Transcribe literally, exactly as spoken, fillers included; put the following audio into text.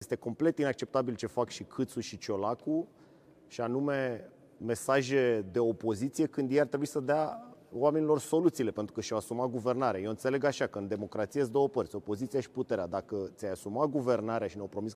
Este complet inacceptabil ce fac și Câțu și Ciolacu, și anume mesaje de opoziție când ei ar trebui să dea oamenilor soluțiile, pentru că și-au asumat guvernarea. Eu înțeleg așa că în democrație sunt două părți, opoziția și puterea. Dacă ți-ai asumat guvernarea și ne-au promis